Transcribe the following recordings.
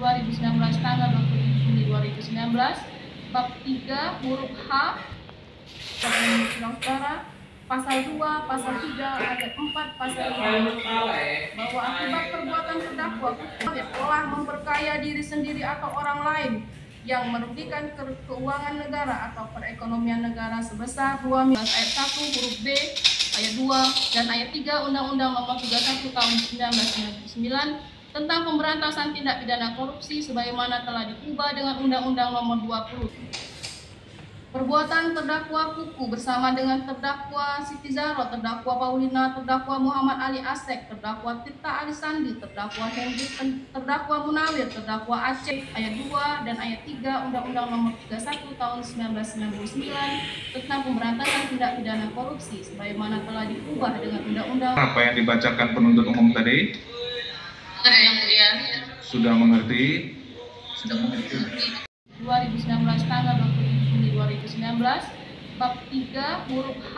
2019 tanggal 27 Juni 2019 bab 3 huruf H Saudara pasal 2, pasal 3, ayat 4, pasal 5 bahwa akibat perbuatan terdakwa telah memperkaya diri sendiri atau orang lain yang merugikan keuangan negara atau perekonomian negara sebesar 2 miliar ayat 1 huruf B, ayat 2 dan ayat 3 Undang-Undang Nomor 31 Tahun 1999 tentang pemberantasan tindak pidana korupsi sebagaimana telah diubah dengan Undang-Undang Nomor 20. Perbuatan terdakwa Kuku bersama dengan terdakwa Siti Zahra, terdakwa Paulina, terdakwa Muhammad Ali Asek, terdakwa Tirta Ali Sandi, terdakwa Henry, terdakwa Munawir, terdakwa Aceh, ayat 2 dan ayat 3 Undang-Undang Nomor 31 Tahun 1999 tentang pemberantasan tindak pidana korupsi sebagaimana telah diubah dengan Undang-Undang. Apa yang dibacakan penuntut umum tadi? Yang mulia. Sudah mengerti? Sudah mengerti. 2019 tanggal 27 Juni 2019 bab 3 huruf H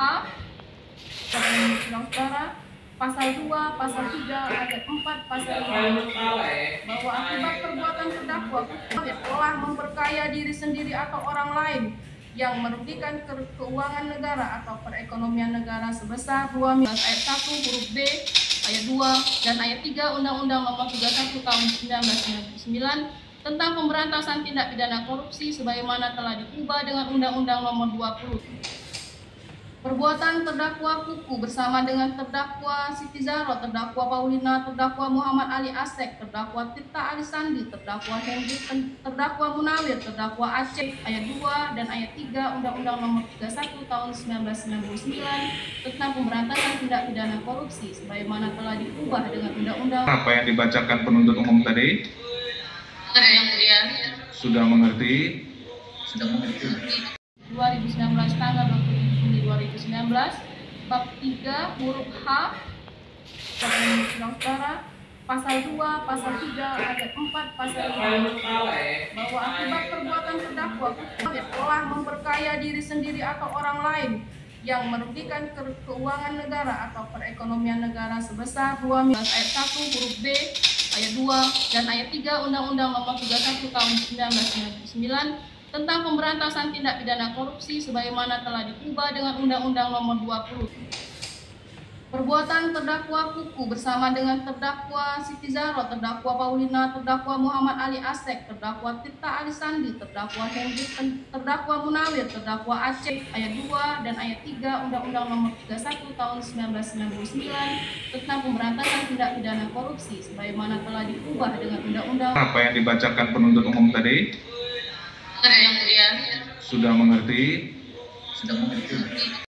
Saudara pasal 2, pasal 3, ayat 4, pasal 5 bahwa akibat perbuatan terdakwa telah memperkaya diri sendiri atau orang lain yang merugikan keuangan negara atau perekonomian negara sebesar 2 miliar ayat 1 huruf B, ayat 2 dan ayat 3 Undang-Undang Nomor 31 Tahun 1999 tentang pemberantasan tindak pidana korupsi sebagaimana telah diubah dengan Undang-Undang Nomor 20. Perbuatan terdakwa Kuku bersama dengan terdakwa Siti Zahra, terdakwa Paulina, terdakwa Muhammad Ali Asek, terdakwa Tirta Ali Sandi, terdakwa Henry, terdakwa Munawir, terdakwa Aceh, ayat 2 dan ayat 3 Undang-Undang Nomor 31 Tahun 1999 tentang pemberantasan tindak pidana korupsi sebagaimana telah diubah dengan Undang-Undang. Apa yang dibacakan penuntut umum tadi? Yang mulia. Sudah mengerti? Sudah mengerti. 2019 tanggal 27 Juni 2019 bab 3 huruf H Saudara pasal 2, pasal 3, ayat 4, pasal 5 bahwa akibat perbuatan terdakwa telah memperkaya diri sendiri atau orang lain yang merugikan keuangan negara atau perekonomian negara sebesar 2 miliar ayat 1 huruf B, ayat 2 dan ayat 3 Undang-Undang Nomor 31 Tahun 1999 tentang pemberantasan tindak pidana korupsi sebagaimana telah diubah dengan Undang-Undang Nomor 20. Perbuatan terdakwa Kuku bersama dengan terdakwa Siti Zahra, terdakwa Paulina, terdakwa Muhammad Ali Asek, terdakwa Tirta Ali Sandi, terdakwa Henry, terdakwa Munawir, terdakwa Aceh, ayat 2 dan ayat 3 Undang-Undang Nomor 31 Tahun 1999 tentang pemberantasan tindak pidana korupsi sebagaimana telah diubah dengan Undang-Undang. Apa yang dibacakan penuntut umum tadi? Yang mulia. Sudah mengerti? Sudah mengerti.